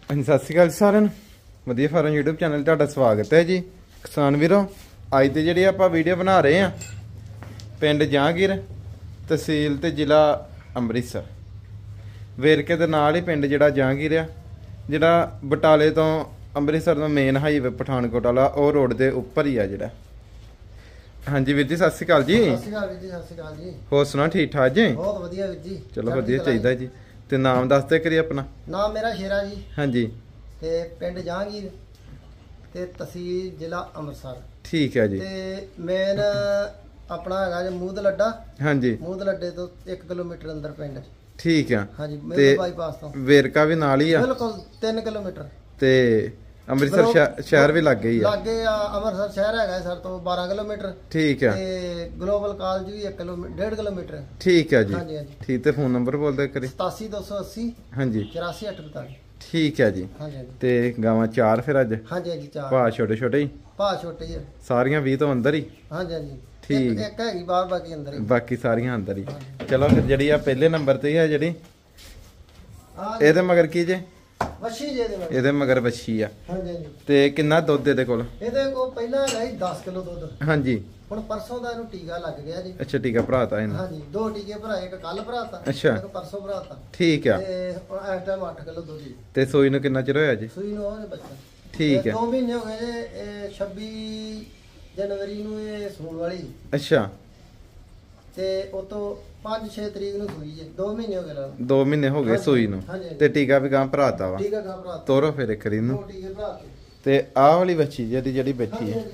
ਹਾਂਜੀ ਸਤਿ ਸ਼੍ਰੀ ਅਕਾਲ ਸਾਰਿਆਂ ਨੂੰ। ਵਧੀਆ ਫਾਰਮ YouTube ਚੈਨਲ ਤੁਹਾਡਾ ਸਵਾਗਤ ਹੈ ਜੀ। ਕਿਸਾਨ ਵੀਰੋ, ਅੱਜ ਤੇ ਜਿਹੜੀ ਆਪਾਂ ਵੀਡੀਓ ਬਣਾ ਰਹੇ ਆ ਪਿੰਡ ਜਹਾਂਗੀਰ, ਤਹਿਸੀਲ ਤੇ ਜ਼ਿਲ੍ਹਾ ਅੰਮ੍ਰਿਤਸਰ। ਵੇਰਕੇ ਦੇ ਨਾਲ ਹੀ ਪਿੰਡ ਜਿਹੜਾ ਜਹਾਂਗੀਰ ਆ, ਜਿਹੜਾ ਬਟਾਲੇ ਤੋਂ ਅੰਮ੍ਰਿਤਸਰ ਦਾ ਮੇਨ ਹਾਈਵੇ ਪਠਾਨਕੋਟ ਵਾਲਾ, ਉਹ ਰੋਡ ਦੇ ਉੱਪਰ ਹੀ ਆ ਜਿਹੜਾ। ਹਾਂਜੀ ਵੀਰ ਜੀ ਸਤਿ ਸ਼੍ਰੀ ਅਕਾਲ ਜੀ। ਸਤਿ ਸ਼੍ਰੀ ਅਕਾਲ ਵੀਰ ਜੀ। ਸਤਿ ਸ਼੍ਰੀ ਅਕਾਲ ਜੀ। ਹੋਰ ਸੁਣਾ, ਠੀਕ ਠਾਕ ਜੀ? ਬਹੁਤ ਵਧੀਆ ਵੀਰ ਜੀ। ਚਲੋ ਵਧੀਆ ਚਾਹੀਦਾ ਜੀ। ਤੇ ਨਾਮ ਦੱਸ ਦੇ ਕਰੀ ਆਪਣਾ। ਨਾਮ ਮੇਰਾ ਸ਼ੇਰਾ ਜੀ। ਹਾਂਜੀ। ਤੇ ਪਿੰਡ ਜਹਾਂਗੀਰ ਤੇ ਤਹਿਸੀਲ ਜ਼ਿਲ੍ਹਾ ਅੰਮ੍ਰਿਤਸਰ। ਠੀਕ ਹੈ ਜੀ। ਤੇ ਮੇਨ ਆਪਣਾ ਹੈਗਾ ਜੀ ਮੂਦ ਲੱਡਾ। ਹਾਂਜੀ। ਮੂਦ ਲੱਡੇ ਤੋਂ 1 ਕਿਲੋਮੀਟਰ ਅੰਦਰ ਪਿੰਡ। ਠੀਕ ਆ। ਹਾਂਜੀ, ਮੇਰੇ ਬਾਈਪਾਸ ਤੋਂ ਵੇਰਕਾ ਵੀ ਨਾਲ ਹੀ ਆ। ਬਿਲਕੁਲ 3 ਕਿਲੋਮੀਟਰ। ਤੇ ਅੰਮ੍ਰਿਤਸਰ ਸ਼ਹਿਰ ਵੀ ਲੱਗੇ ਹੀ ਆ। ਲੱਗੇ ਆ। ਅੰਮ੍ਰਿਤਸਰ ਸ਼ਹਿਰ ਹੈਗਾ ਸਰ ਤੋਂ 12 ਕਿਲੋਮੀਟਰ। ਠੀਕ ਆ। ਤੇ ਗਲੋਬਲ ਕਾਲਜ ਵੀ 1 ਕਿਲੋਮੀਟਰ 1.5 ਕਿਲੋਮੀਟਰ। ਠੀਕ ਆ ਜੀ। ਹਾਂਜੀ ਹਾਂਜੀ। ਠੀਕ। ਤੇ ਫੋਨ ਨੰਬਰ ਬੋਲਦੇ ਕਰੀ। 87280 ਹਾਂਜੀ 84845। ਠੀਕ ਹੈ ਜੀ। ਹਾਂਜੀ ਹਾਂਜੀ। ਤੇ ਗਾਵਾਂ 4 ਫਿਰ ਅੱਜ? ਹਾਂਜੀ ਹਾਂਜੀ 4। ਭਾ ਛੋਟੇ ਛੋਟੇ ਹੀ? ਭਾ ਛੋਟੇ ਹੀ ਆ ਸਾਰੀਆਂ 20 ਤੋਂ ਅੰਦਰ ਹੀ? ਹਾਂਜੀ ਹਾਂਜੀ। ਠੀਕ। ਇੱਕ ਹੈਗੀ ਬਾਹਰ, ਬਾਕੀ ਅੰਦਰ ਹੀ। ਬਾਕੀ ਸਾਰੀਆਂ ਅੰਦਰ ਹੀ। ਚਲੋ ਫਿਰ ਜਿਹੜੀ ਆ ਪਹਿਲੇ ਨੰਬਰ ਤੇ ਹੀ ਆ ਜਿਹੜੀ, ਇਹਦੇ ਮਗਰ ਕੀ ਜੇ? ਵੱਛੀ ਜੇ ਦੇ। ਇਹਦੇ ਮਗਰ ਵੱਛੀ ਆ। ਹਾਂਜੀ ਹਾਂਜੀ। ਤੇ ਕਿੰਨਾ ਦੁੱਧ ਇਹਦੇ ਕੋਲ? ਇਹਦੇ ਕੋਲ ਪਹਿਲਾਂ ਹੈਗਾ ਸੀ 10 ਕਿਲੋ ਦੁੱਧ। ਹਾਂਜੀ। ਹੁਣ ਪਰਸੋਂ ਦਾ ਇਹਨੂੰ ਟੀਕਾ ਲੱਗ ਗਿਆ ਜੀ। ਅੱਛਾ, ਟੀਕਾ ਭਰਾਤਾ ਇਹਨੂੰ? ਹਾਂਜੀ, 2 ਟੀਕੇ ਭਰਾਏ, ਇੱਕ ਕੱਲ ਭਰਾਤਾ, ਅੱਛਾ, ਇੱਕ ਪਰਸੋਂ ਭਰਾਤਾ। ਠੀਕ ਆ। ਤੇ ਹੁਣ ਇਸ ਟਾਈਮ 8 ਕਿਲੋ ਦੁੱਧ ਜੀ। ਤੇ ਸੂਈ ਨੂੰ ਕਿੰਨਾ ਚਿਰ ਹੋਇਆ ਜੀ? ਸੂਈ ਨੂੰ ਉਹਨੇ ਬੱਚਾ। ਠੀਕ ਹੈ। 2 ਮਹੀਨੇ ਹੋ ਗਏ ਜੇ। ਇਹ 26 ਜਨਵਰੀ ਨੂੰ ਇਹ ਸੂਣ ਵਾਲੀ। ਅੱਛਾ। ਤੇ ਉਹ ਤੋਂ 5-6 ਤਰੀਕ ਨੂੰ ਸੂਈ ਜੇ। 2 ਮਹੀਨੇ ਹੋ ਗਏ ਲਾ। 2 ਮਹੀਨੇ ਹੋ ਗਏ ਸੂਈ ਨੂੰ। ਤੇ ਟੀਕਾ ਵੀ ਗਾਂ ਭਰਾਤਾ ਵਾ? ਟੀਕਾ ਗਾਂ ਭਰਾਤਾ। ਤੋਰੋ ਫਿਰ ਇੱਕ ਰੀ ਨੂੰ। 2 ਟੀਕੇ ਭਰਾਤੇ। ਤੇ ਆਹ ਵਾਲੀ ਵੱਛੀ ਜਿਹੜੀ ਬੈਠੀ ਹੈ,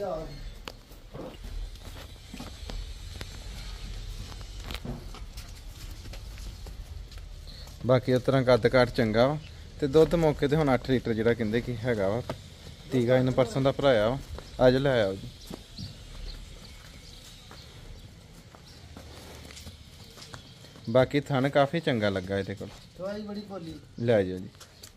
ਬਾਕੀ ਉਸ ਤਰ੍ਹਾਂ ਕੱਦ ਕਾਠ ਚੰਗਾ ਵਾ। ਤੇ ਦੁੱਧ ਮੌਕੇ ਤੇ ਹੁਣ 8 ਲੀਟਰ ਜਿਹੜਾ ਕਹਿੰਦੇ ਕਿ ਹੈਗਾ ਵਾ। ਟੀਕਾ ਇਹਨੂੰ ਪਰਸੋਂ ਦਾ ਭਰਾਇਆ ਵਾ। ਅੱਜ ਲੈ ਆਓ ਜੀ। ਬਾਕੀ ਥਣ ਕਾਫੀ ਚੰਗਾ ਲੱਗਾ ਇਹਦੇ ਕੋਲ। ਦਵਾਈ ਬੜੀ ਭੋਲੀ। ਲੈ ਜਾਓ ਜੀ।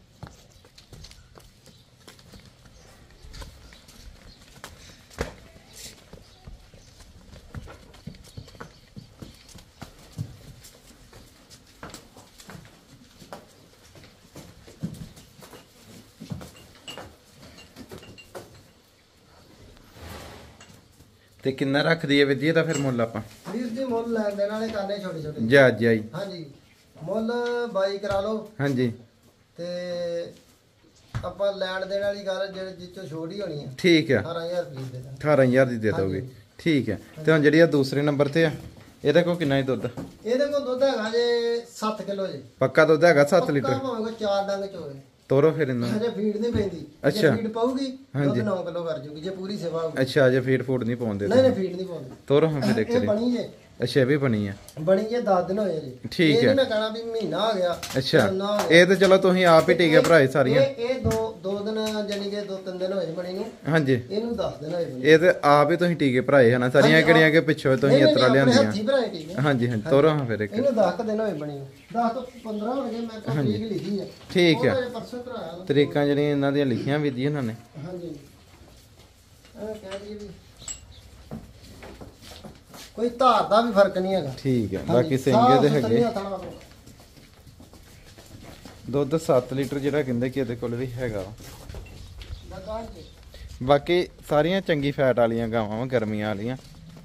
ਤੇ ਕਿੰਨਾ ਰੱਖਦੀ ਹੈ ਵੀਰ ਜੀ ਇਹਦਾ ਫਿਰ ਮੁੱਲ ਆਪਾਂ? ਵੀਰ ਜੀ ਮੁੱਲ ਲੈਣ ਦੇਣ ਵਾਲੇ ਕਰਨੇ ਛੋਟੇ ਛੋਟੇ। ਜਾ ਜਾਈ। ਹਾਂਜੀ, ਮੁੱਲ 22 ਕਰਾ ਲਓ। ਹਾਂਜੀ। ਤੇ ਆਪਾਂ ਲੈਣ ਦੇਣ ਵਾਲੀ ਗੱਲ ਜਿਹੜੇ ਜਿੱਚੋਂ ਛੋਟ ਹੀ ਹੋਣੀ ਆ। ਠੀਕ ਆ। 18000 ਰੁਪਏ ਦੇ ਦਾਂ। 18000 ਦੀ ਦੇ ਦੋਗੇ? ਠੀਕ ਹੈ। ਤੇ ਹੁਣ ਜਿਹੜੀ ਆ ਦੂਸਰੇ ਨੰਬਰ ਤੇ ਆ, ਇਹਦੇ ਕੋਲ ਕਿੰਨਾ ਹੀ ਦੁੱਧ? ਇਹਦੇ ਕੋਲ ਦੁੱਧ ਹੈਗਾ ਜੇ 7 ਕਿਲੋ ਜੇ। ਪੱਕਾ ਦੁੱਧ ਹੈਗਾ 7 ਲੀਟਰ? ਭਾਵੇਂ ਕੋਈ 4 ਡੰਗ ਚੋਏ। ਤੋਰੋ ਫਿਰ ਇਹਨੂੰ। ਹਜੇ ਫੀਡ ਨਹੀਂ ਪੈਂਦੀ। ਅੱਛਾ। ਜੇ ਫੀਡ ਪਾਉਗੀ ਹਾਂਜੀ। ਦੁੱਧ 9 ਕਿਲੋ ਕਰ ਜੂਗੀ ਜੇ ਪੂਰੀ ਸੇਵਾ ਹੋਊਗੀ। ਅੱਛਾ, ਜੇ ਫੀਡ ਫੂਡ ਨਹੀਂ ਪਾਉਂਦੇ? ਨਹੀਂ ਨਹੀਂ, ਫੀਡ ਨਹੀਂ ਪਾਉਂਦੇ। ਤੋਰੋ ਹੁਣ ਫਿਰ ਇੱਕ ਇਹ ਰੀ। ਬਣੀ ਜੇ। ਅੱਛਾ, ਇਹ ਵੀ ਬਣੀ ਆ? ਬਣੀ ਜੇ 10 ਦਿਨ ਹੋਏ ਜੀ। ਠੀਕ ਹੈ। ਇਹ ਮੈਂ ਕਹਣਾ ਵੀ ਮਹੀਨਾ ਹੋ ਗਿਆ। ਅੱਛਾ, ਇਹ ਤੇ ਚਲੋ ਤੁਸੀਂ ਆਪ ਹੀ ਟੀਕੇ ਭਰਾਏ ਸਾਰੀਆਂ? ਇਹ 2 ਦਿਨ ਜਾਨੀ ਕਿ 2-3 ਦਿਨ ਹੋਏ ਬਣੀ ਨੂੰ। ਹਾਂਜੀ। ਇਹਨੂੰ 10 ਦਿਨ ਹੋਏ ਬਣੀ। ਇਹ ਤੇ ਆਪ ਹੀ ਤੁਸੀਂ ਟੀਕੇ ਭਰਾਏ ਹਨਾ ਸਾਰੀਆਂ? ਕਿਹੜੀਆਂ ਕਿ ਪਿੱਛੋਂ ਤੁਸੀਂ ਇਤਰਾ ਲਿਆਂਦੀਆਂ? ਹੱਥੀ ਭਰਾਏ ਟੀਕੇ। ਹਾਂਜੀ ਹਾਂਜੀ। ਤੋਰੋ ਹਾਂ ਫਿਰ ਇੱਕ। ਇਹਨੂੰ 10 ਦਿਨ ਹੋਏ ਬਣੀ ਨੂੰ। 10 ਤੋਂ 15 ਹੋ ਗਏ। ਮੈਂ ਤਾਂ ਤਰੀਕ ਲਿਖੀ ਹੈ। ਠੀਕ ਹੈ। ਉਹ ਪਰਸੋਂ ਭਰਾਇਆ ਤਰੀਕਾਂ ਜਿਹੜੀਆਂ ਇਹਨਾਂ ਦੀਆਂ ਲਿਖੀਆਂ ਵੀ ਜੀ ਇਹਨਾਂ ਨੇ। ਹਾਂਜੀ। ਇਹ ਕਹਿ ਦਈਏ ਵੀ ਕੋਈ ਧਾਰ ਦਾ ਵੀ ਫਰਕ ਨਹੀਂ ਹੈਗਾ। ਠੀਕ ਹੈ। ਬਾਕੀ ਸਿੰਘੇ ਦੇ ਹੈਗੇ। ਦੁੱਧ 7 ਲੀਟਰ ਜਿਹੜਾ ਕਹਿੰਦੇ ਕਿ ਇਹਦੇ ਕੋਲ ਵੀ ਹੈਗਾ। ਬਾਕੀ ਸਾਰੀਆਂ ਚੰਗੀ ਫੈਟ ਵਾਲੀਆਂ ਗਾਵਾਂ ਵਾ, ਗਰਮੀਆਂ ਵਾਲੀਆਂ।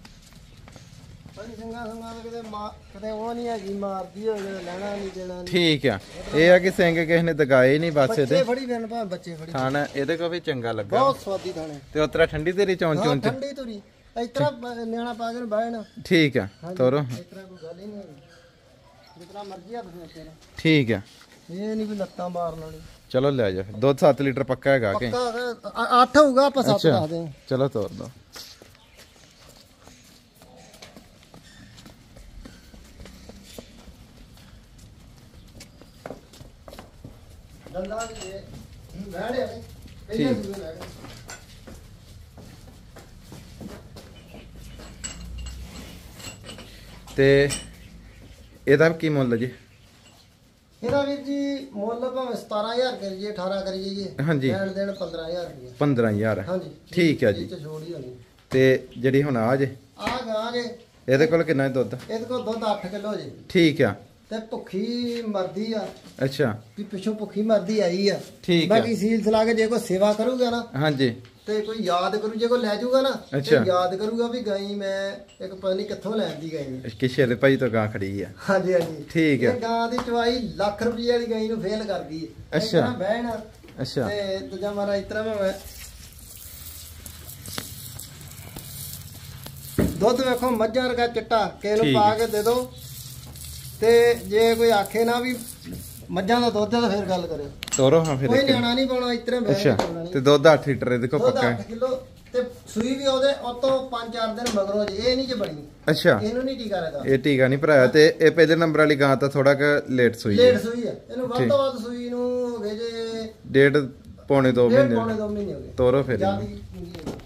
ਕਿਤੇ ਉਹ ਨਹੀਂ ਹੈਗੀ ਮਾਰਦੀ ਹੋਵੇ, ਲੈਣਾ ਨਹੀਂ ਦੇਣਾ। ਠੀਕ ਆ। ਇਹ ਆ ਕਿ ਸਿੰਘ ਕਿਸੇ ਨੇ ਦਗਾਏ ਨਹੀਂ ਬਸ ਇਹਦੇ। ਬੱਚੇ ਫੜੀ ਦੇਣ ਭਾਵੇਂ ਬੱਚੇ ਫੜੀ। ਖਾਣਾ ਇਹਦੇ ਕੋਲ ਵੀ ਚੰਗਾ ਲੱਗਾ। ਬਹੁਤ ਸਵਾਦੀ ਖਾਣੇ। ਤੇ ਉਤਰਾ ਠੰਡੀ ਤੇਰੀ ਚੌਂ ਚੌਂ ਠੰਡੀ ਤੁਰੀ ਇਸ ਤਰ੍ਹਾਂ ਨਿਆਣਾ ਪਾ ਕੇ ਬਹਿਣਾ। ਠੀਕ ਆ। ਤੋਰੋ। ਇਸ ਤਰ੍ਹਾਂ ਕੋਈ ਗੱਲ ਹੀ ਨਹੀਂ ਹੈਗੀ। ਜਿਤਨਾ ਮਰਜ਼ੀ ਆ ਤੁਸੀਂ। ਠੀਕ ਆ। ਇਹ ਨਹੀਂ ਵੀ ਲੱਤਾਂ ਮਾਰਨ ਵਾਲੀ। ਚਲੋ ਲੈ ਜਾ। ਦੁੱਧ 7 ਲੀਟਰ ਪੱਕਾ ਹੈਗਾ ਕਿ? 8 ਹੋਊਗਾ, ਆਪਾਂ 7 ਦੱਸਦੇ ਹਾਂ। ਚਲੋ ਤੋਰ ਦੋ। ਦੰਦਾਂ ਵੀ ਬਹਿੜੇ ਨੇ। ਠੀਕ। ਤੇ ਇਹਦਾ ਕੀ ਮੁੱਲ ਜੀ? ਇਹਦਾ ਵੀਰ ਜੀ ਮੁੱਲ ਭਾਵੇਂ 17000 ਕਰੀਏ, 18 ਕਰੀਏ ਜੀ। ਹਾਂਜੀ। ਲੈਣ ਦੇਣ 15000 ਰੁਪਏ। 15000? ਹਾਂਜੀ। ਠੀਕ ਹੈ ਜੀ। ਛੋੜ ਹੀ ਹੋਣੀ। ਤੇ ਜਿਹੜੀ ਹੁਣ ਆ ਜੇ, ਆ ਗਾਂ ਜੇ, ਇਹਦੇ ਕੋਲ ਕਿੰਨਾ ਦੁੱਧ? ਇਹਦੇ ਕੋਲ ਦੁੱਧ 8 ਕਿਲੋ ਜੀ। ਠੀਕ ਆ। ਤੇ ਭੁੱਖੀ ਮਰਦੀ ਆ ਅੱਛਾ ਵੀ ਪਿੱਛੋਂ ਭੁੱਖੀ ਮਰਦੀ ਆਈ ਆ ਠੀਕ ਆ ਬਾਕੀ ਸੀਲ ਸਲਾ ਕੇ ਜੇ ਕੋਈ ਸੇਵਾ ਕਰੂਗਾ ਨਾ ਹਾਂਜੀ ਤੇ ਕੋਈ ਯਾਦ ਕਰੂ ਜੇ ਕੋਈ ਲੈ ਜਾਊਗਾ ਨਾ ਤੇ ਅੱਛਾ। ਯਾਦ ਕਰੂਗਾ ਵੀ ਗਾਈ ਮੈਂ ਇੱਕ ਪਤਾ ਨਹੀਂ ਕਿੱਥੋਂ ਲੈਂਦੀ ਗਾਈ ਕਿਸੇ ਦੇ ਭਾਈ ਤੋਂ ਗਾਂ ਖੜੀ ਆ ਹਾਂਜੀ ਹਾਂਜੀ ਠੀਕ ਹੈ ਇਹ ਗਾਂ ਦੀ ਚਵਾਈ ਲੱਖ ਰੁਪਏ ਵਾਲੀ ਗਾਈ ਨੂੰ ਫੇਲ ਕਰਦੀ ਹੈ ਅੱਛਾ। ਬਹਿਣਾ ਅੱਛਾ ਤੇ ਦੂਜਾ ਮਾਰਾ ਇਸ ਤਰ੍ਹਾਂ ਮੈਂ ਦੁੱਧ ਵੇਖੋ ਮੱਝਾਂ ਵਰਗਾ ਚਿੱਟਾ ਕਿਸੇ ਨੂੰ ਠੀਕ ਪਾ ਹੈ। ਕੇ ਦੇ ਦਿਓ ਤੇ ਜੇ ਕੋਈ ਆਖੇ ਨਾ ਵੀ ਮੱਝਾਂ ਦਾ ਦੁੱਧ ਹੈ ਤਾਂ ਫਿਰ ਗੱਲ ਕਰਿਓ ਤੋਰੋ ਹਾਂ ਫਿਰ ਕੋਈ ਇੱਕ ਨਿਆਣਾ ਨਹੀਂ ਪਾਉਣਾ ਇਸ ਤਰ੍ਹਾਂ ਬਹਿ ਅੱਛਾ ਕੇ ਚੱਲਣਾ ਤੇ ਦੁੱਧ 8 ਲੀਟਰ ਦੇਖੋ ਦੁੱਧ ਪੱਕਾ 8 ਕਿਲੋ ਤੇ ਸੂਈ ਵੀ ਉਹਦੇ ਉਤੋਂ 5-4 ਦਿਨ ਮਗਰੋਂ ਜੀ ਇਹ ਨਹੀਂ ਜੇ ਬਣੀ ਅੱਛਾ ਇਹਨੂੰ ਨਹੀਂ ਟੀਕਾ ਲਗਾ ਇਹ ਟੀਕਾ ਨਹੀਂ ਭਰਾਇਆ ਤੇ ਇਹ ਪਹਿਲੇ ਨੰਬਰ ਵਾਲੀ ਗਾਂ ਤਾਂ ਥੋੜਾ ਕ ਲੇਟ ਸੂਈ ਲੇਟ ਹੈ ਸੂਈ ਹੈ ਇਹਨੂੰ ਵੱਧ ਤੋਂ ਵੱਧ ਸੂਈ ਨੂੰ ਹੋ ਗਏ ਜੇ ਡੇਢ ਪੌਣੇ 2 ਡੇਢ ਪੌਣੇ ਮਹੀਨੇ 2 ਮਹੀਨੇ ਹੋ ਗਏ ਤੋਰੋ ਫਿਰ ਜ਼ਿਆਦਾ ਇਹਨੂੰ। ਹੀ ਚੰਗੀ ਹੈ।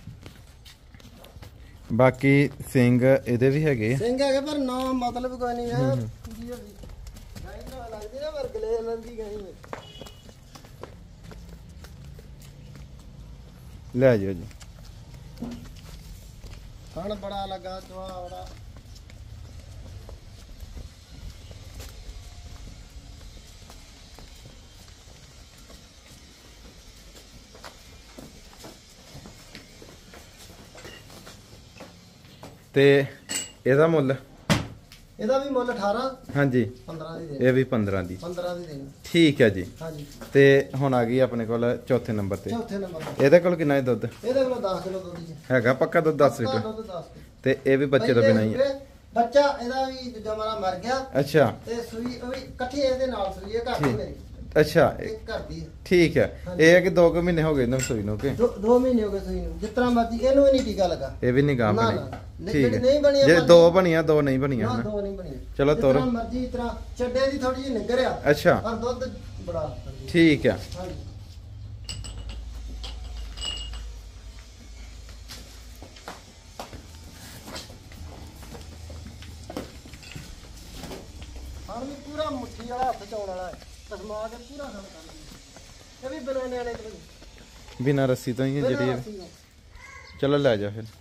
ਬਾਕੀ ਸਿੰਘ ਇਹਦੇ ਵੀ ਹੈਗੇ ਆ। ਸਿੰਘ ਹੈਗੇ ਪਰ ਨਾ ਮਤਲਬ ਕੋਈ ਨਹੀਂ ਹੈ ਜੀ ਗਾਈ ਨਾ ਲੱਗਦੀ ਨਾ ਵਰਗਲੇ ਲੰਦੀ ਗਾਈ ਹੈ ਲੈ ਜਾਓ ਜੀ ਹਣ ਬੜਾ ਲੱਗਾ ਚਵਾ ਬੜਾ ਤੇ ਇਹਦਾ ਮੁੱਲ ਇਹਦਾ ਵੀ ਮੁੱਲ 18 ਹਾਂਜੀ 15 ਦੀ ਦੇ ਇਹ ਵੀ 15 ਦੀ 15 ਦੀ ਦੇਣੀ ਠੀਕ ਹੈ ਜੀ ਹਾਂਜੀ ਤੇ ਹੁਣ ਆ ਗਈ ਆਪਣੇ ਕੋਲ ਚੌਥੇ ਨੰਬਰ ਤੇ ਚੌਥੇ ਨੰਬਰ ਇਹਦੇ ਕੋਲ ਕਿੰਨਾ ਹੈ ਦੁੱਧ ਇਹਦੇ ਕੋਲ 10 ਕਿਲੋ ਦੁੱਧ ਜੀ ਹੈਗਾ ਪੱਕਾ ਦੁੱਧ 10 ਲੀਟਰ ਦੁੱਧ 10 ਤੇ ਇਹ ਵੀ ਬੱਚੇ ਤੋਂ ਬਿਨਾਂ ਹੀ ਹੈ ਬੱਚਾ ਇਹਦਾ ਵੀ ਦੂਜਾ ਮਾਰਾ ਮਰ ਗਿਆ ਅੱਛਾ ਤੇ ਸੂਈ ਉਹ ਵੀ ਇਕੱਠੀ ਇਹਦੇ ਨਾਲ ਸੂਈ ਹੈ ਘਰ ਦੀ ਮੇਰੀ ਅੱਛਾ ਇਹ ਘਰ ਦੀ ਹੈ ਠੀਕ ਹੈ ਇਹ ਹੈ ਕਿ 2 ਮਹੀਨੇ ਹੋ ਗਏ ਇਹਨਾਂ ਨੂੰ ਸੂਈ ਨੂੰ ਕਿ 2 ਮਹੀਨੇ ਹੋ ਗਏ ਸੂਈ ਨੂੰ ਜਿਸ ਤਰ੍ਹਾਂ ਮਰਜੀ ਇਹਨੂੰ ਵੀ ਨਹੀਂ ਟੀਕਾ ਲੱਗਾ ਇਹ ਵੀ ਨਹੀਂ ਗਾਂ ਨਾ, ਬਣੀ ਨਾ। ਠੀਕ ਨਹੀਂ ਹੈ ਬਣੀਆਂ ਜੇ ਪਰ- 2 ਬਣੀਆਂ 2 ਨਹੀਂ ਬਣੀਆਂ ਨਾ ਹਨਾ 2 ਨਹੀਂ ਬਣੀਆਂ ਚਲੋ ਜਿਸ ਤੋਰੋ। ਤਰ੍ਹਾਂ ਮਰਜੀ ਇਸ ਤਰ੍ਹਾਂ ਛੱਡੇ ਦੀ ਥੋੜੀ ਜਿਹੀ ਨਿੱਗਰ ਆ ਅੱਛਾ ਪਰ ਦੁੱਧ ਬੜਾ ਠੀਕ ਹੈ ਹਾਂਜੀ ਹਾਂ ਵੀ ਪੂਰਾ ਮੁੱਠੀ ਵਾਲਾ ਹੱਥ ਚਾਉਣ ਵਾਲਾ ਹੈ ਤਸਮਾ ਕੇ ਪੂਰਾ ਕੰਮ ਕਰਦੀ ਇਹ ਵੀ ਬਣਾਉਣੇ ਵਾਲੇ ਤੋਂ ਬਿਨਾਂ ਰੱਸੀ ਤੋਂ ਹੀ ਹੈ ਜਿਹੜੀ ਇਹ। ਚਲੋ ਲੈ ਜਾ ਫਿਰ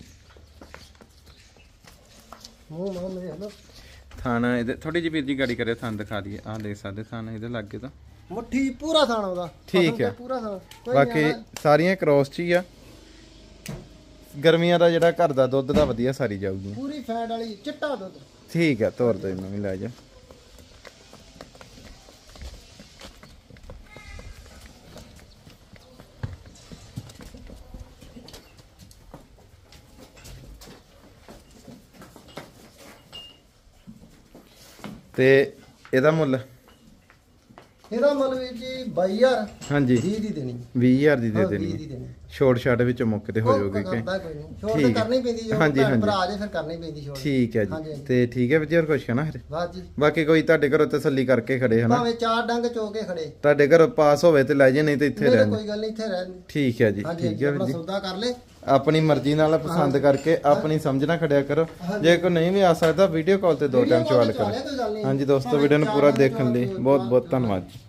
ਮੂੰਹ ਮਾਂ ਮੇਰੇ ਹਲੋ ਥਾਣਾ ਇਹਦੇ ਥੋੜੀ ਜਿਹੀ ਵੀਰ ਜੀ ਗਾੜੀ ਕਰਿਓ ਥਾਣ ਦਿਖਾ ਦਈਏ ਆਹ ਦੇਖ ਸਕਦੇ ਥਾਣਾ ਇਹਦੇ ਲੱਗੇ ਤਾਂ ਮੁੱਠੀ ਪੂਰਾ ਥਾਣਾ ਉਹਦਾ ਠੀਕ ਫਸਲ ਹੈ। ਤੇ ਪੂਰਾ ਥਾਣਾ ਕੋਈ ਬਾਕੀ ਨਿਆਣਾ- ਸਾਰੀਆਂ ਕ੍ਰੋਸ ਚ ਹੀ ਆ ਗਰਮੀਆਂ ਦਾ ਜਿਹੜਾ ਘਰ ਦਾ ਦੁੱਧ ਦਾ ਵਧੀਆ ਸਾਰੀ ਜਾਊਗੀ ਪੂਰੀ ਫੈਟ ਵਾਲੀ ਚਿੱਟਾ ਦੁੱਧ ਠੀਕ ਹੈ ਤੋਰ ਦੋ ਇਹਨੂੰ ਵੀ ਲੈ ਜਾ ਤੇ ਇਹਦਾ ਮੁੱਲ ਇਹਦਾ ਮੁੱਲ ਵੀ ਜੀ 22000 ਹਾਂਜੀ 20 ਦੀ ਦੇਣੀ 20000 ਦੀ ਦੇ ਹਾਂ, 20 ਦੇਣੀ ਦੀ ਦੇਣੀ ਛੋਟ ਛਾਟ ਵਿੱਚ ਮੌਕੇ ਤੇ ਹੋ ਜਾਊਗੀ ਕਿ ਕਰਦਾ ਕੋਈ ਨਹੀਂ ਛੋਟ ਠੀਕ ਤੇ ਹੈ। ਕਰਨੀ ਪੈਂਦੀ ਜੋ ਹਾਂਜੀ, ਭੈਣ ਹਾਂਜੀ। ਭਰਾ ਆ ਜੇ ਫਿਰ ਕਰਨੀ ਪੈਂਦੀ ਛੋਟ ਠੀਕ ਹੈ ਹਾਂਜੀ, ਜੀ ਹਾਂਜੀ। ਤੇ ਠੀਕ ਹੈ ਵੀਰ ਜੀ ਹੋਰ ਕੁਛ ਕਹਿਣਾ ਫਿਰ ਬਾਤ ਜੀ ਬਾਕੀ ਕੋਈ ਤੁਹਾਡੇ ਘਰੋਂ ਤਸੱਲੀ ਕਰਕੇ ਖੜੇ ਹਨਾ ਭਾਵੇਂ 4 ਡੰਗ ਚੋ ਕੇ ਖੜੇ ਤੁਹਾਡੇ ਘਰੋਂ ਪਾਸ ਹੋਵੇ ਤੇ ਲੈ ਜੇ ਨਹੀਂ ਤੇ ਇੱਥੇ ਨਹੀਂ ਤਾਂ ਰਹਿਣ ਕੋਈ ਗੱਲ ਨਹੀਂ ਇੱਥੇ ਰਹਿਣ ਠੀਕ ਹੈ ਜੀ ਹਾਂਜੀ ਠੀਕ ਹੈ ਆਪਣਾ ਵੀਰ ਜੀ ਸੌਦਾ ਕਰ ਲੈ ਆਪਣੀ ਮਰਜ਼ੀ ਨਾਲ ਪਸੰਦ ਕਰਕੇ ਆਪਣੀ ਸਮਝ ਨਾਲ ਖੜਿਆ ਕਰੋ ਹਾਂਜੀ। ਜੇ ਕੋਈ ਨਹੀਂ ਵੀ ਆ ਸਕਦਾ ਵੀਡੀਓ ਕਾਲ ਤੇ 2 ਟਾਈਮ ਵੀਡੀਓ ਕਾਲ ਚਵਾਲ ਤੇ ਚਵਾ ਲਿਆ, ਕਰੋ ਕੋਈ ਗੱਲ ਨਹੀਂ। ਹਾਂਜੀ ਦੋਸਤੋ ਭਾਵੇਂ ਵੀਡੀਓ ਨੂੰ ਚਾਰ ਪੂਰਾ ਡੰਗ ਦੇਖਣ ਚਵਾ ਲਈ ਕੇ ਬਹੁਤ ਬਹੁਤ ਧੰਨਵਾਦ ਜੀ